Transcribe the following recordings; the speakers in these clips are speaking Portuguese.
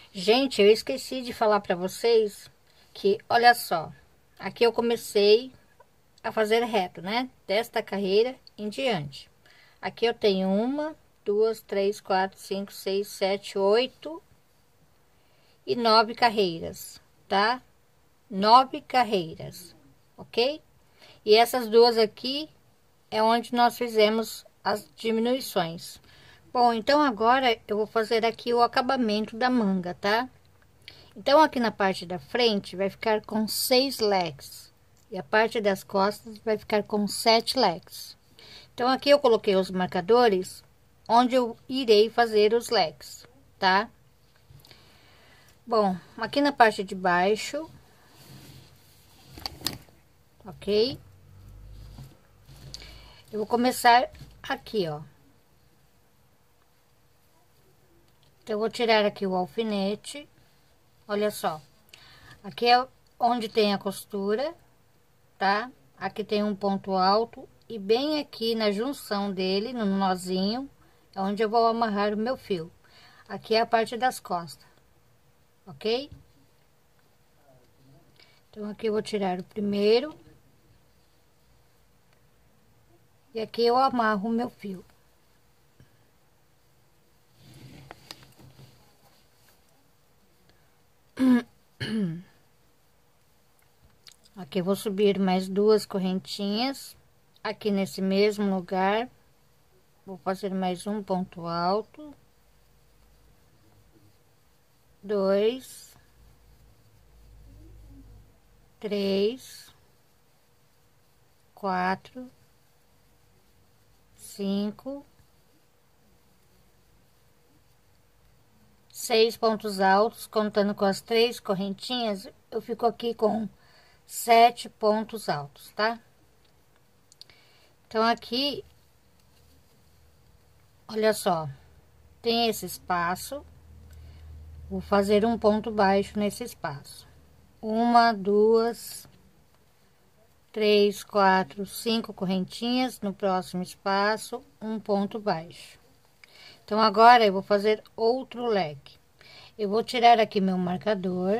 Gente, eu esqueci de falar para vocês que, olha só, aqui eu comecei a fazer reto, né? Desta carreira em diante. Aqui eu tenho uma, duas, três, quatro, cinco, seis, sete, oito e 9 carreiras, tá? 9 carreiras, ok? E essas duas aqui é onde nós fizemos as diminuições. Bom, então agora eu vou fazer aqui o acabamento da manga, tá? Então, aqui na parte da frente vai ficar com 6 leques. E a parte das costas vai ficar com 7 leques. Então, aqui eu coloquei os marcadores onde eu irei fazer os leques, tá? Bom, aqui na parte de baixo, ok? Eu vou começar aqui, ó. Então, eu vou tirar aqui o alfinete. Olha só. Aqui é onde tem a costura, tá? Aqui tem um ponto alto e bem aqui na junção dele, no nozinho, é onde eu vou amarrar o meu fio. Aqui é a parte das costas, ok? Então, aqui eu vou tirar o primeiro. E aqui eu amarro o meu fio. Aqui eu vou subir mais 2 correntinhas. Aqui nesse mesmo lugar, vou fazer mais um ponto alto. 2, 3, 4, 5, 6 pontos altos, contando com as 3 correntinhas, eu fico aqui com 7 pontos altos, tá? Então, aqui, olha só, tem esse espaço, vou fazer um ponto baixo nesse espaço. 1, 2, 3, 4, 5 correntinhas, no próximo espaço, um ponto baixo. Então, agora eu vou fazer outro leque. Eu vou tirar aqui meu marcador,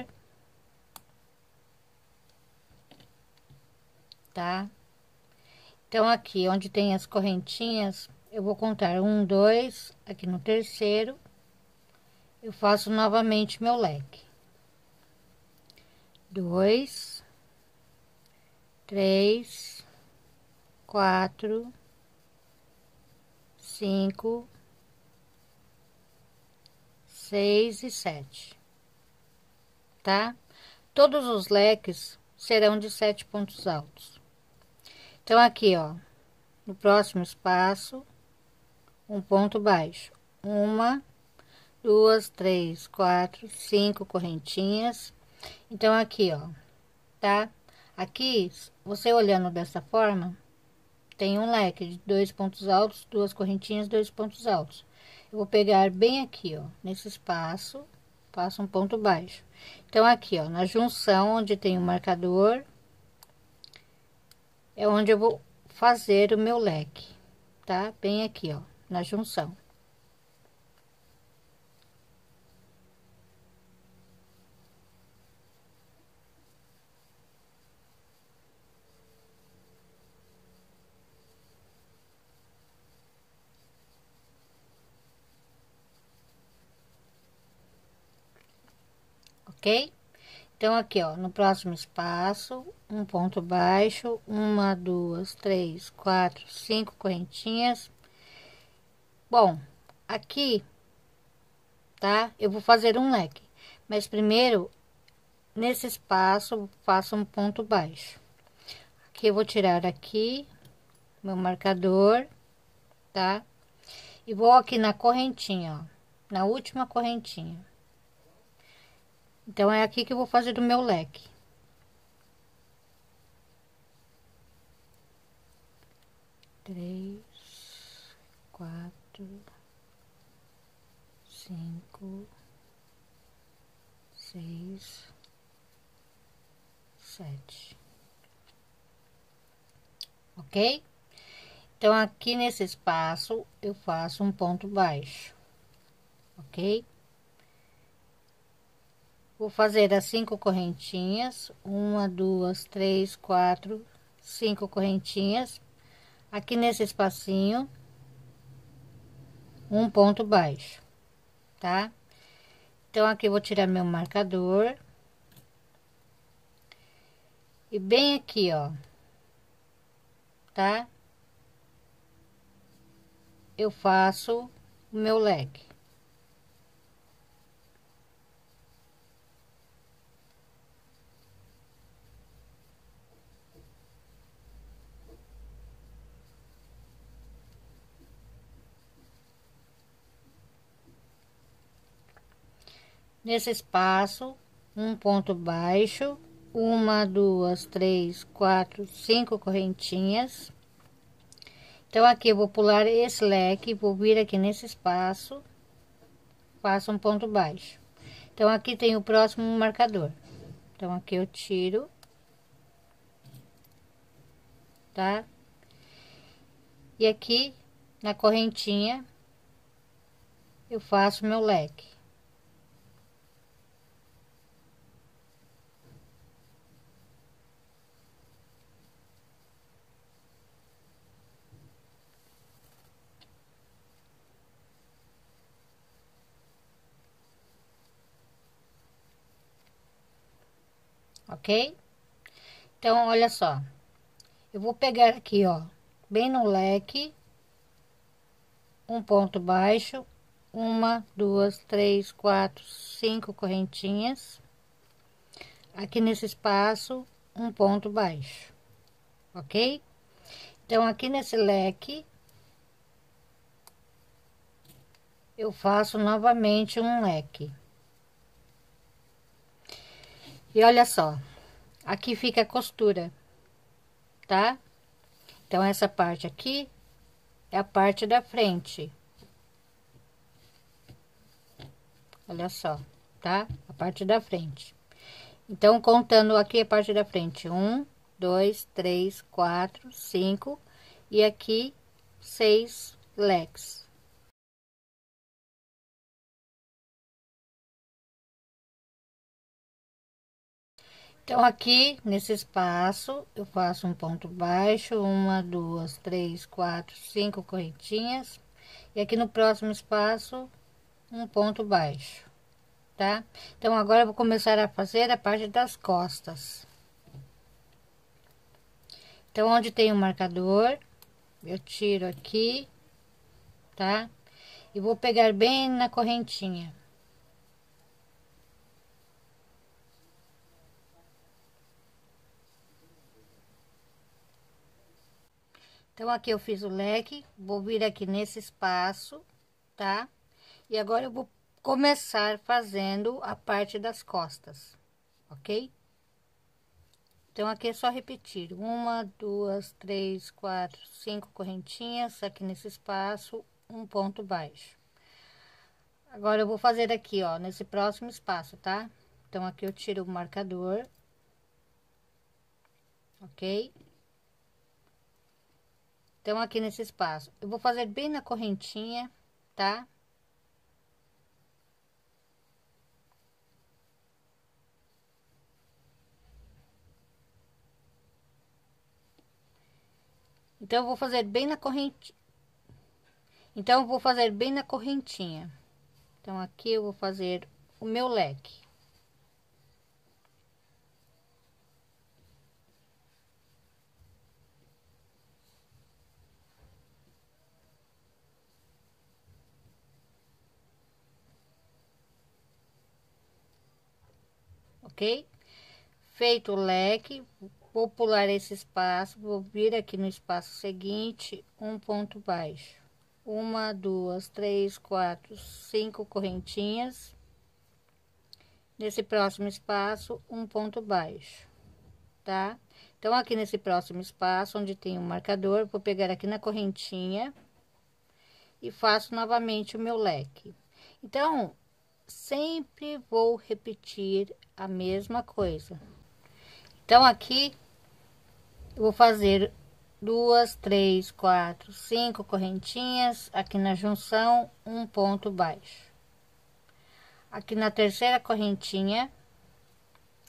tá? Então, aqui onde tem as correntinhas, eu vou contar 1, 2, aqui no terceiro, eu faço novamente meu leque. 2, 3, 4, 5, 6 e 7, tá? Todos os leques serão de 7 pontos altos. Então, aqui, ó, no próximo espaço, um ponto baixo. 1, 2, 3, 4, 5 correntinhas. Então, aqui, ó, tá? Aqui, você olhando dessa forma, tem um leque de 2 pontos altos, 2 correntinhas, 2 pontos altos. Eu vou pegar bem aqui, ó, nesse espaço, faço um ponto baixo. Então, aqui, ó, na junção onde tem o marcador, é onde eu vou fazer o meu leque, tá? Bem aqui, ó, na junção. Ok? Então, aqui, ó, no próximo espaço, um ponto baixo, 1, 2, 3, 4, 5 correntinhas. Bom, aqui, tá? Eu vou fazer um leque, mas primeiro, nesse espaço, faço um ponto baixo. Aqui eu vou tirar aqui meu marcador, tá? E vou aqui na correntinha, ó, na última correntinha. Então, é aqui que eu vou fazer o meu leque. Três, 4, 5, 6, 7. Ok? Então, aqui nesse espaço, eu faço um ponto baixo, ok? Vou fazer as 5 correntinhas, 1, 2, 3, 4, 5 correntinhas. Aqui nesse espacinho, um ponto baixo, tá? Então, aqui eu vou tirar meu marcador. E bem aqui, ó, tá? Eu faço o meu leque. Nesse espaço, um ponto baixo, 1, 2, 3, 4, 5 correntinhas. Então, aqui eu vou pular esse leque, vou vir aqui nesse espaço, faço um ponto baixo. Então, aqui tem o próximo marcador. Então, aqui eu tiro, tá? E aqui, na correntinha, eu faço meu leque. Ok? Então, olha só. Eu vou pegar aqui, ó, bem no leque, um ponto baixo, 1, 2, 3, 4, 5 correntinhas. Aqui nesse espaço, um ponto baixo, ok? Então, aqui nesse leque, eu faço novamente um leque. E olha só, aqui fica a costura, tá? Então, essa parte aqui é a parte da frente. Olha só, tá? A parte da frente. Então, contando aqui a parte da frente, 1, 2, 3, 4, 5 e aqui 6 leques. Então, aqui nesse espaço, eu faço um ponto baixo, 1, 2, 3, 4, 5 correntinhas, e aqui no próximo espaço, um ponto baixo, tá? Então, agora eu vou começar a fazer a parte das costas. Então, onde tem o marcador, eu tiro aqui, tá? E vou pegar bem na correntinha. Então, aqui eu fiz o leque, vou vir aqui nesse espaço, tá? E agora eu vou começar fazendo a parte das costas, ok? Então, aqui é só repetir: 1, 2, 3, 4, 5 correntinhas, aqui nesse espaço, um ponto baixo. Agora, eu vou fazer aqui, ó, nesse próximo espaço, tá? Então, aqui eu tiro o marcador, ok? Então, aqui nesse espaço, eu vou fazer bem na correntinha, tá? Então, eu vou fazer bem na corrente. Então, eu vou fazer bem na correntinha. Então, aqui eu vou fazer o meu leque. Ok? Feito o leque, vou pular esse espaço, vou vir aqui no espaço seguinte, um ponto baixo. 1, 2, 3, 4, 5 correntinhas. Nesse próximo espaço, um ponto baixo, tá? Então, aqui nesse próximo espaço, onde tem um marcador, vou pegar aqui na correntinha e faço novamente o meu leque. Então, sempre vou repetir a mesma coisa. Então, aqui eu vou fazer 2, 3, 4, 5 correntinhas, aqui na junção, um ponto baixo. Aqui na terceira correntinha,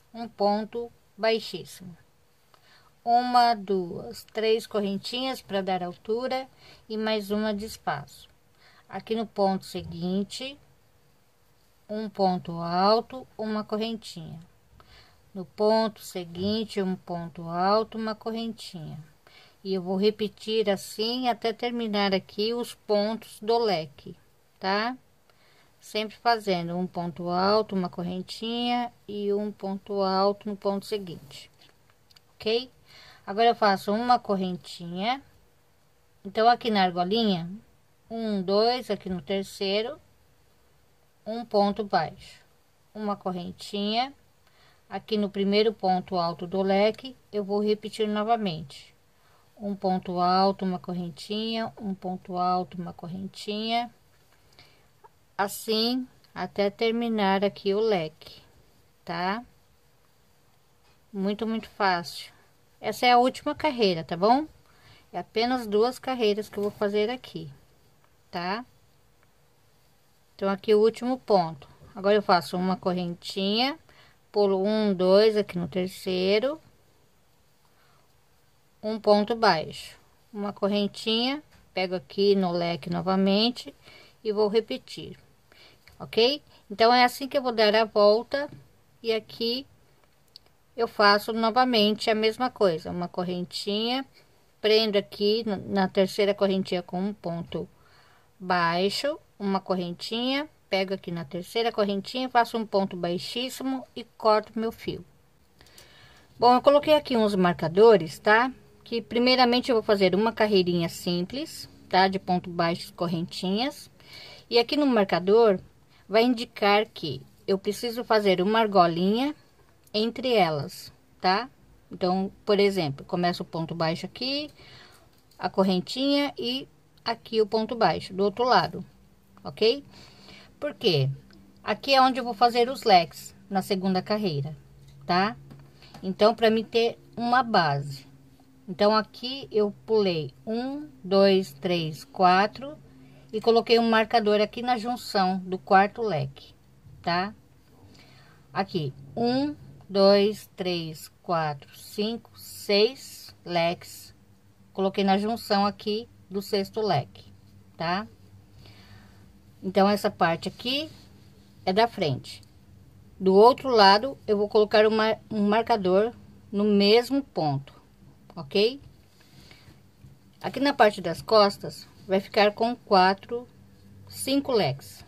um ponto baixíssimo. Uma, duas, três correntinhas para dar altura e mais uma de espaço. Aqui no ponto seguinte, um ponto alto, uma correntinha. No ponto seguinte, um ponto alto, uma correntinha. E eu vou repetir assim até terminar aqui os pontos do leque, tá? Sempre fazendo um ponto alto, uma correntinha e um ponto alto no ponto seguinte, ok? Agora eu faço uma correntinha. Então aqui na argolinha, um, dois, aqui no terceiro, um ponto baixo, uma correntinha. Aqui no primeiro ponto alto do leque, eu vou repetir novamente. Um ponto alto, uma correntinha, um ponto alto, uma correntinha. Assim, até terminar aqui o leque, tá? Muito fácil. Essa é a última carreira, tá bom? É apenas 2 carreiras que eu vou fazer aqui, tá? Então, aqui o último ponto. Agora eu faço uma correntinha, pulo um, dois aqui no terceiro, um ponto baixo, uma correntinha, pego aqui no leque novamente e vou repetir, ok? Então é assim que eu vou dar a volta. E aqui eu faço novamente a mesma coisa, uma correntinha, prendo aqui na terceira correntinha com um ponto baixo, uma correntinha, pego aqui na terceira correntinha, faço um ponto baixíssimo e corto meu fio. Bom, eu coloquei aqui uns marcadores, tá? Que primeiramente eu vou fazer uma carreirinha simples, tá? De ponto baixo, correntinhas. E aqui no marcador vai indicar que eu preciso fazer uma argolinha entre elas, tá? Então, por exemplo, começa o ponto baixo aqui, a correntinha e aqui o ponto baixo do outro lado, ok? Porque aqui é onde eu vou fazer os leques na segunda carreira, tá? Então, para mim ter uma base. Então, aqui eu pulei 1, 2, 3, 4 e coloquei um marcador aqui na junção do quarto leque, tá? Aqui, 1, 2, 3, 4, 5, 6 leques. Coloquei na junção aqui do sexto leque, tá? Então, essa parte aqui é da frente. Do outro lado, eu vou colocar um marcador no mesmo ponto, ok? Aqui na parte das costas, vai ficar com 5 leques,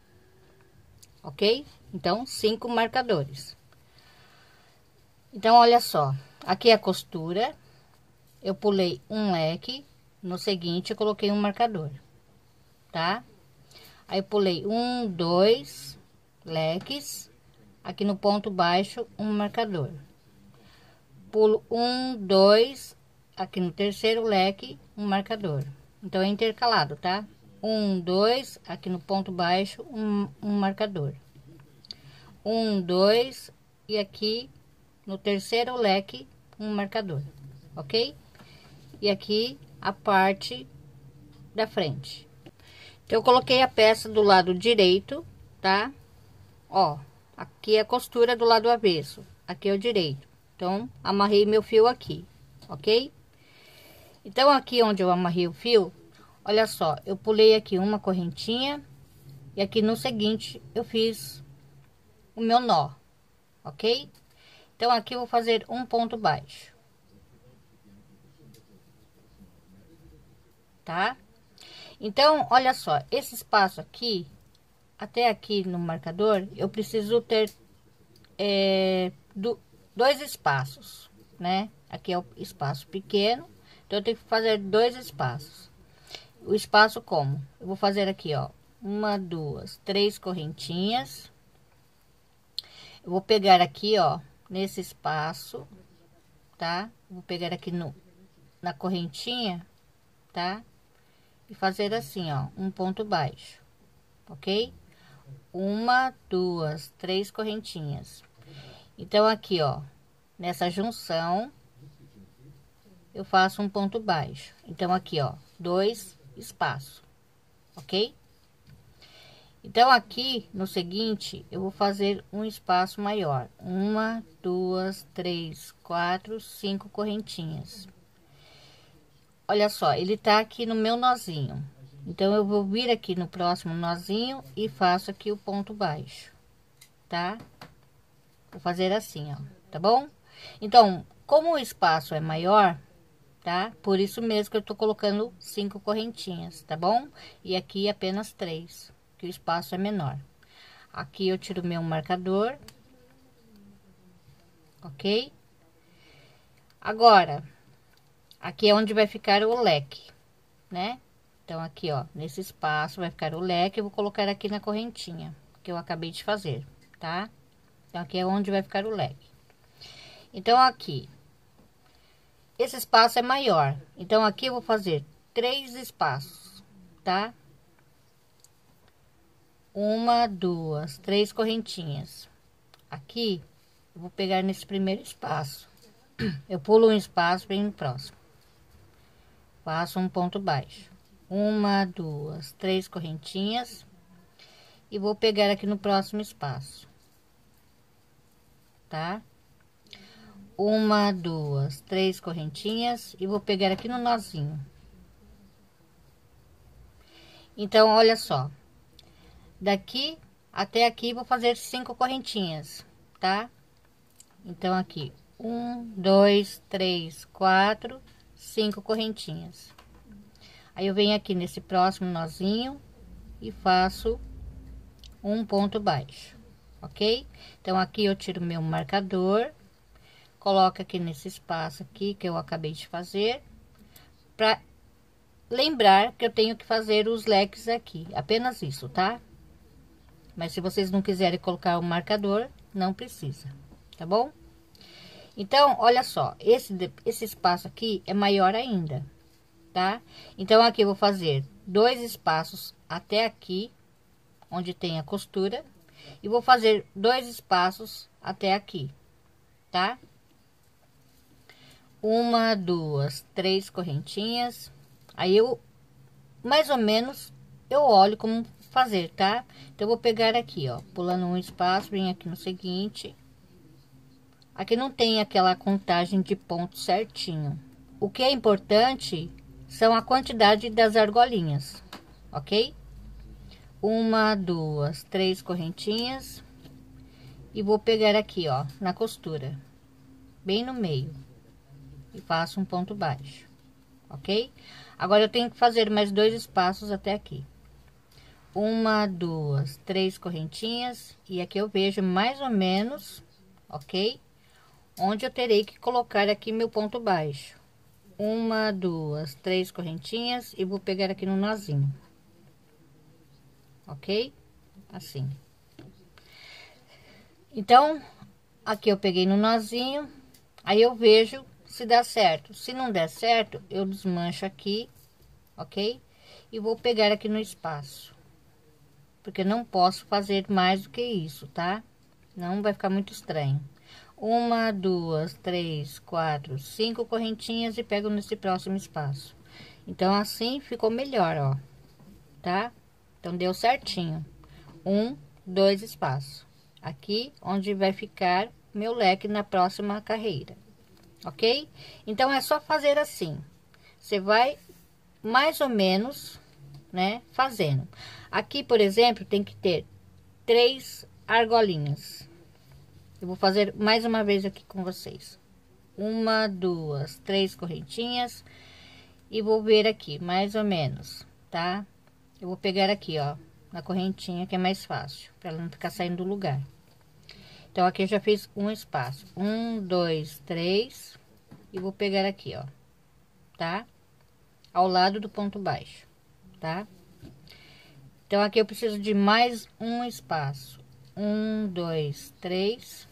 ok? Então, 5 marcadores. Então, olha só, aqui é a costura, eu pulei um leque, no seguinte eu coloquei um marcador, tá? Aí pulei 1, 2 leques, aqui no ponto baixo um marcador, pulo 1, 2, aqui no terceiro leque um marcador. Então é intercalado, tá? 1, 2, aqui no ponto baixo um marcador, 1, 2 e aqui no terceiro leque um marcador, ok? E aqui a parte da frente. Então eu coloquei a peça do lado direito, tá? Ó, aqui é a costura do lado avesso, aqui é o direito. Então amarrei meu fio aqui, ok? Então aqui onde eu amarrei o fio, olha só, eu pulei aqui uma correntinha e aqui no seguinte eu fiz o meu nó, ok? Então aqui eu vou fazer um ponto baixo, tá? Então olha só, esse espaço aqui até aqui no marcador eu preciso ter dois espaços, né? Aqui é o espaço pequeno, então eu tenho que fazer 2 espaços. O espaço como? Eu vou fazer aqui, ó, 1, 2, 3 correntinhas. Eu vou pegar aqui, ó, nesse espaço, tá? Vou pegar aqui na correntinha, tá? E fazer assim, ó, um ponto baixo, ok? 1, 2, 3 correntinhas. Então aqui, ó, nessa junção eu faço um ponto baixo. Então aqui, ó, 2 espaços, ok? Então aqui no seguinte eu vou fazer um espaço maior, 1, 2, 3, 4, 5 correntinhas. Olha só, ele tá aqui no meu nozinho, então eu vou vir aqui no próximo nozinho e faço aqui o ponto baixo, tá? Vou fazer assim, ó, tá bom? Então, como o espaço é maior, tá? Por isso mesmo que eu tô colocando 5 correntinhas, tá bom? E aqui apenas 3, que o espaço é menor. Aqui eu tiro meu marcador, ok? Agora, aqui é onde vai ficar o leque, né? Então, aqui, ó, nesse espaço vai ficar o leque, eu vou colocar aqui na correntinha que eu acabei de fazer, tá? Então, aqui é onde vai ficar o leque. Então, aqui, esse espaço é maior, então aqui eu vou fazer 3 espaços, tá? 1, 2, 3 correntinhas. Aqui, eu vou pegar nesse primeiro espaço, eu pulo um espaço, venho no próximo, faço um ponto baixo, 1, 2, 3 correntinhas e vou pegar aqui no próximo espaço, tá? 1, 2, 3 correntinhas e vou pegar aqui no nozinho. Então, olha só, daqui até aqui vou fazer 5 correntinhas, tá? Então, aqui, 1, 2, 3, 4, 5 correntinhas. Aí, eu venho aqui nesse próximo nozinho e faço um ponto baixo, ok? Então, aqui eu tiro meu marcador, coloco aqui nesse espaço aqui que eu acabei de fazer, para lembrar que eu tenho que fazer os leques aqui, apenas isso, tá? Mas se vocês não quiserem colocar o marcador, não precisa, tá bom? Então, olha só, esse espaço aqui é maior ainda, tá? Então, aqui eu vou fazer 2 espaços até aqui, onde tem a costura, e vou fazer 2 espaços até aqui, tá? 1, 2, 3 correntinhas. Aí eu, mais ou menos, eu olho como fazer, tá? Então, eu vou pegar aqui, ó, pulando um espaço, vem aqui no seguinte. Aqui não tem aquela contagem de pontos certinho. O que é importante são a quantidade das argolinhas, ok? 1, 2, 3 correntinhas. E vou pegar aqui, ó, na costura, bem no meio. E faço um ponto baixo, ok? Agora, eu tenho que fazer mais 2 espaços até aqui. 1, 2, 3 correntinhas. E aqui eu vejo mais ou menos, ok? Onde eu terei que colocar aqui meu ponto baixo. 1, 2, 3 correntinhas. E vou pegar aqui no nozinho, ok? Assim. Então, aqui eu peguei no nozinho. Aí eu vejo se dá certo. Se não der certo, eu desmancho aqui, ok? E vou pegar aqui no espaço, porque não posso fazer mais do que isso, tá? Não vai ficar muito estranho. 1, 2, 3, 4, 5 correntinhas e pego nesse próximo espaço. Então, assim ficou melhor, ó, tá? Então, deu certinho. 1, 2 espaços. Aqui, onde vai ficar meu leque na próxima carreira, ok? Então, é só fazer assim. Você vai mais ou menos, né, fazendo. Aqui, por exemplo, tem que ter 3 argolinhas. Eu vou fazer mais uma vez aqui com vocês. 1, 2, 3 correntinhas. E vou ver aqui, mais ou menos, tá? Eu vou pegar aqui, ó, na correntinha, que é mais fácil, para ela não ficar saindo do lugar. Então, aqui eu já fiz um espaço. 1, 2, 3. E vou pegar aqui, ó, tá? Ao lado do ponto baixo, tá? Então, aqui eu preciso de mais um espaço. 1, 2, 3.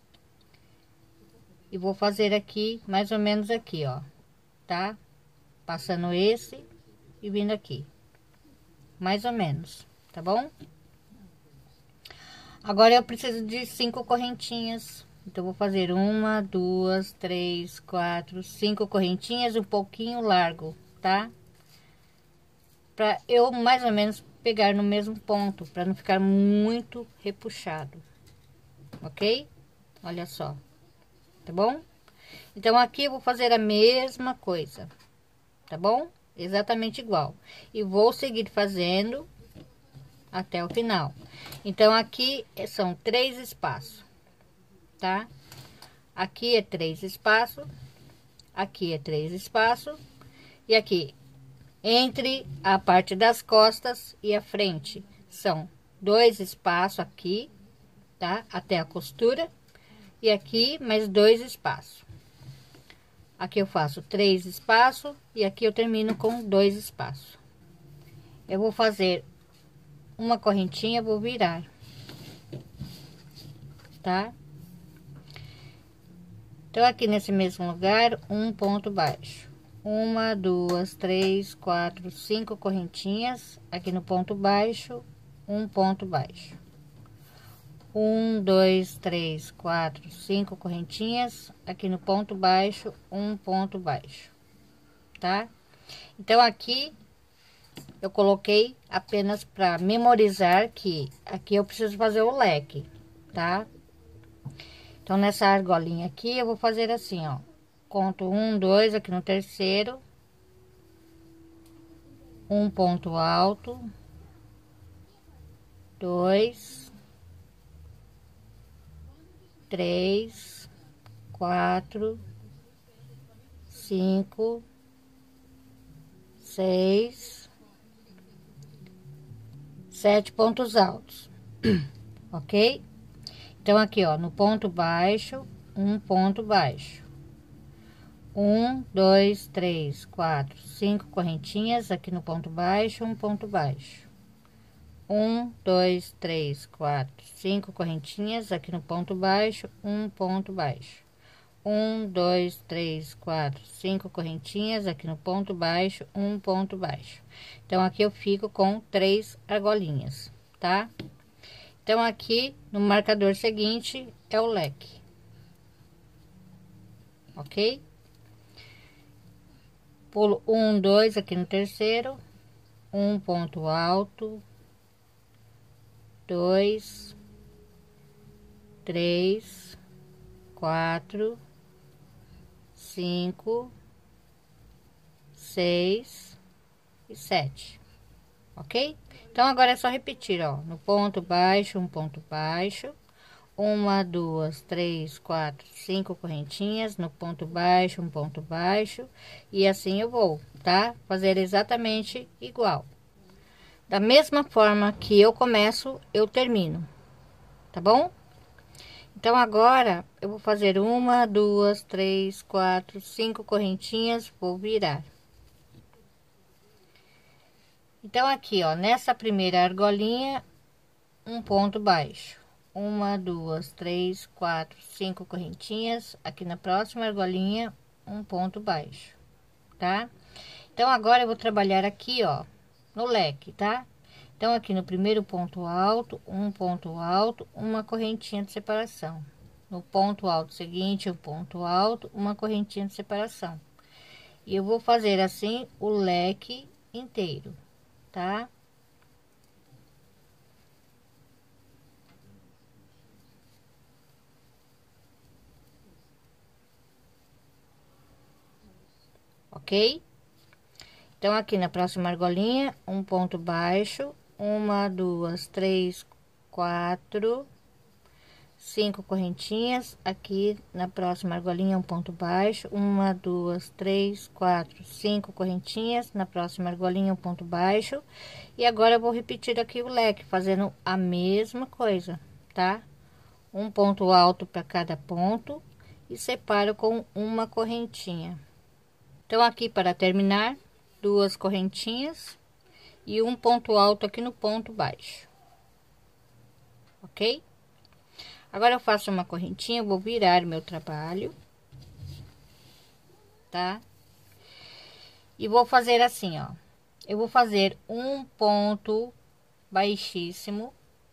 E vou fazer aqui, mais ou menos aqui, ó, tá? Passando esse e vindo aqui. Mais ou menos, tá bom? Agora, eu preciso de 5 correntinhas. Então, vou fazer 1, 2, 3, 4, 5 correntinhas, um pouquinho largo, tá? Pra eu, mais ou menos, pegar no mesmo ponto, para não ficar muito repuxado, ok? Olha só, tá bom? Então aqui eu vou fazer a mesma coisa, tá bom? Exatamente igual, e vou seguir fazendo até o final. Então aqui são 3 espaços, tá? Aqui é 3 espaços, aqui é 3 espaços, e aqui entre a parte das costas e a frente são 2 espaços aqui, tá? Até a costura, e aqui mais 2 espaços. Aqui eu faço 3 espaços e aqui eu termino com 2 espaços. Eu vou fazer uma correntinha, vou virar, tá? Então aqui nesse mesmo lugar, um ponto baixo, 1, 2, 3, 4, 5 correntinhas aqui no ponto baixo, um ponto baixo, 1, 2, 3, 4, 5 correntinhas aqui no ponto baixo, um ponto baixo, tá? Então aqui eu coloquei apenas para memorizar que aqui eu preciso fazer o leque, tá? Então nessa argolinha aqui eu vou fazer assim, ó, conto 1, 2 aqui no terceiro, um ponto alto, 2, 3, 4, 5, 6, 7 pontos altos, ok? Então aqui, ó, no ponto baixo, um ponto baixo, 1, 2, 3, 4, 5 correntinhas aqui no ponto baixo, um ponto baixo, 1, 2, 3, 4, 5 correntinhas aqui no ponto baixo, um ponto baixo, 1, 2, 3, 4, 5 correntinhas aqui no ponto baixo, um ponto baixo. Então aqui eu fico com 3 argolinhas, tá? Então aqui no marcador seguinte é o leque, ok? Pulo 1, 2 aqui no terceiro, um ponto alto, 2, 3, 4, 5, 6 e 7, ok? Então agora é só repetir, ó, no ponto baixo, um ponto baixo, 1, 2, 3, 4, 5 correntinhas no ponto baixo, um ponto baixo, e assim eu vou, tá? Fazer exatamente igual. Da mesma forma que eu começo, eu termino, tá bom? Então agora eu vou fazer 1, 2, 3, 4, 5 correntinhas, vou virar. Então aqui, ó, nessa primeira argolinha, um ponto baixo, 1, 2, 3, 4, 5 correntinhas, aqui na próxima argolinha, um ponto baixo, tá? Então agora eu vou trabalhar aqui, ó, no leque, tá? Então aqui no primeiro ponto alto, um ponto alto, uma correntinha de separação. No ponto alto seguinte, um ponto alto, uma correntinha de separação. E eu vou fazer assim o leque inteiro, tá? Ok? Então aqui na próxima argolinha, um ponto baixo, 1, 2, 3, 4, 5 correntinhas, aqui na próxima argolinha um ponto baixo, 1, 2, 3, 4, 5 correntinhas, na próxima argolinha um ponto baixo, e agora eu vou repetir aqui o leque, fazendo a mesma coisa, tá? Um ponto alto para cada ponto e separo com uma correntinha. Então aqui para terminar, 2 correntinhas e um ponto alto aqui no ponto baixo, ok? Agora eu faço uma correntinha, vou virar meu trabalho, tá? E vou fazer assim, ó, eu vou fazer um ponto baixíssimo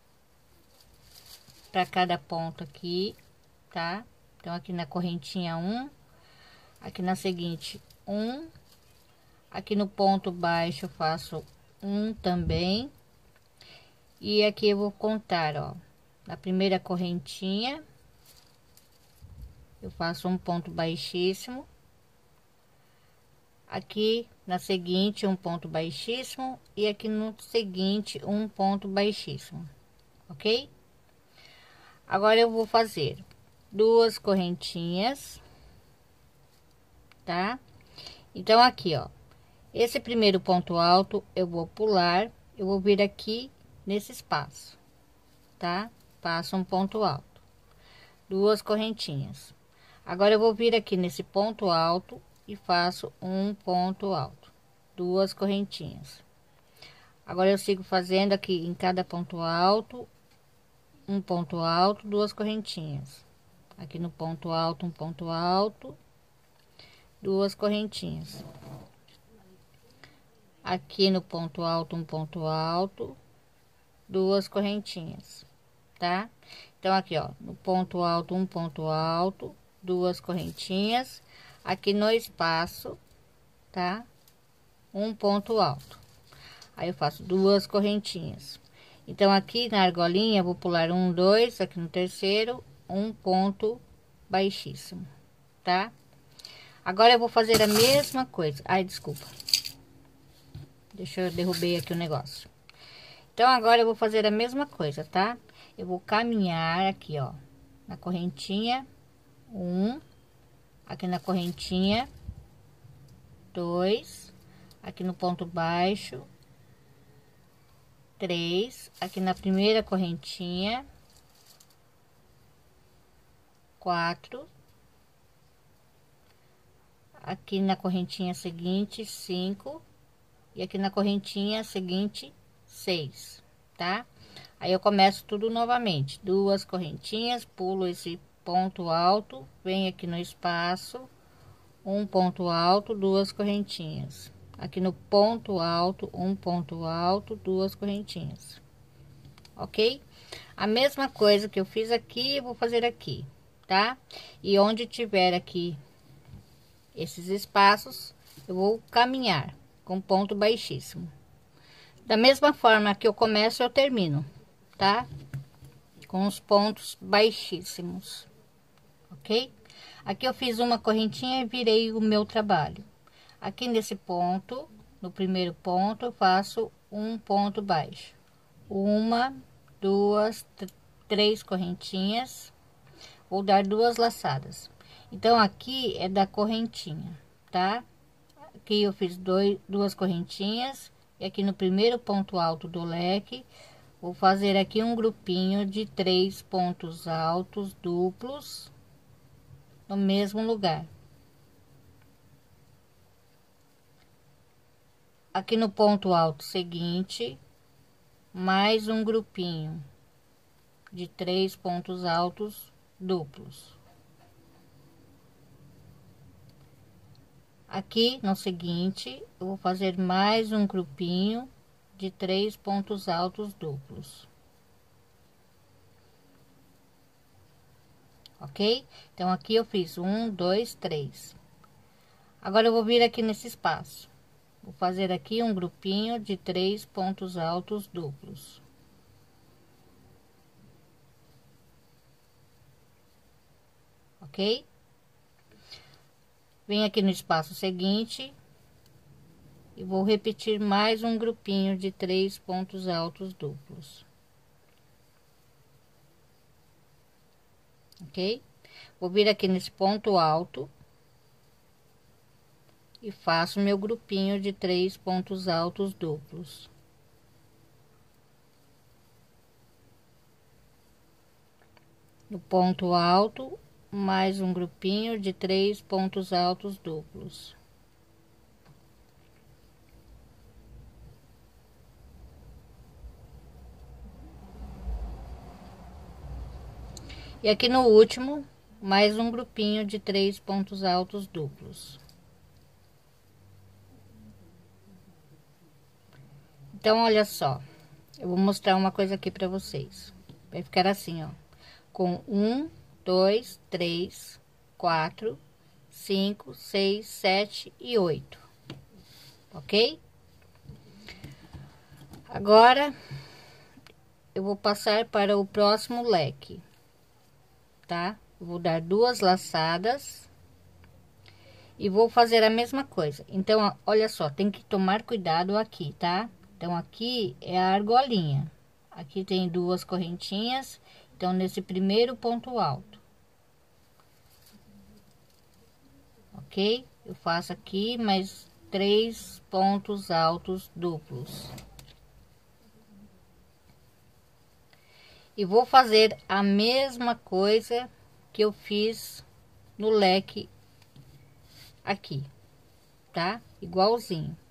para cada ponto aqui, tá? Então aqui na correntinha aqui na seguinte aqui no ponto baixo eu faço um também, E aqui eu vou contar, ó, na primeira correntinha, eu faço um ponto baixíssimo. Aqui na seguinte, um ponto baixíssimo. E aqui no seguinte, um ponto baixíssimo, ok? Agora eu vou fazer duas correntinhas, tá? Então, aqui, ó, esse primeiro ponto alto eu vou pular, eu vou vir aqui nesse espaço, tá? Passo um ponto alto, duas correntinhas. Agora eu vou vir aqui nesse ponto alto e faço um ponto alto, duas correntinhas. Agora eu sigo fazendo aqui em cada ponto alto, um ponto alto, duas correntinhas. Aqui no ponto alto, um ponto alto, duas correntinhas. Aqui no ponto alto, um ponto alto, duas correntinhas, tá? Então, aqui, ó, no ponto alto, um ponto alto, duas correntinhas. Aqui no espaço, tá? Um ponto alto. Aí eu faço duas correntinhas. Então, aqui na argolinha, eu vou pular um, dois, aqui no terceiro, um ponto baixíssimo, tá? Agora eu vou fazer a mesma coisa. Ai, desculpa. Deixa eu derrubar aqui o negócio. Então, agora eu vou fazer a mesma coisa, tá? Eu vou caminhar aqui, ó, na correntinha, um, aqui na correntinha, dois, aqui no ponto baixo, três, aqui na primeira correntinha, quatro, aqui na correntinha seguinte, cinco, e aqui na correntinha seguinte, 6, tá? Aí eu começo tudo novamente, duas correntinhas, pulo esse ponto alto, venho aqui no espaço, um ponto alto, duas correntinhas. Aqui no ponto alto, um ponto alto, duas correntinhas, ok? A mesma coisa que eu fiz aqui, eu vou fazer aqui, tá? E onde tiver aqui esses espaços, eu vou caminhar com ponto baixíssimo. Da mesma forma que eu começo, eu termino, tá? Com os pontos baixíssimos, ok? Aqui eu fiz uma correntinha e virei o meu trabalho. Aqui nesse ponto, no primeiro ponto, eu faço um ponto baixo. Uma, duas, três correntinhas. Vou dar duas laçadas. Então, aqui é da correntinha, tá? Aqui eu fiz duas correntinhas. E aqui no primeiro ponto alto do leque, vou fazer aqui um grupinho de 3 pontos altos duplos no mesmo lugar. Aqui no ponto alto seguinte, mais um grupinho de 3 pontos altos duplos. Aqui no seguinte, eu vou fazer mais um grupinho de 3 pontos altos duplos. Ok? Então, aqui eu fiz um, dois, três. Agora, eu vou vir aqui nesse espaço. Vou fazer aqui um grupinho de 3 pontos altos duplos. Ok? Venho aqui no espaço seguinte e vou repetir mais um grupinho de 3 pontos altos duplos. Ok? Vou vir aqui nesse ponto alto e faço meu grupinho de 3 pontos altos duplos. No ponto alto, mais um grupinho de 3 pontos altos duplos. E aqui no último, mais um grupinho de 3 pontos altos duplos. Então, olha só, eu vou mostrar uma coisa aqui para vocês. Vai ficar assim, ó, com 1, 2, 3, 4, 5, 6, 7 e 8, ok? Agora, eu vou passar para o próximo leque, tá? Vou dar 2 laçadas e vou fazer a mesma coisa. Então, olha só, tem que tomar cuidado aqui, tá? Então, aqui é a argolinha. Aqui tem 2 correntinhas. Então, nesse primeiro ponto alto, ok? Eu faço aqui mais 3 pontos altos duplos. E vou fazer a mesma coisa que eu fiz no leque aqui, tá? Igualzinho.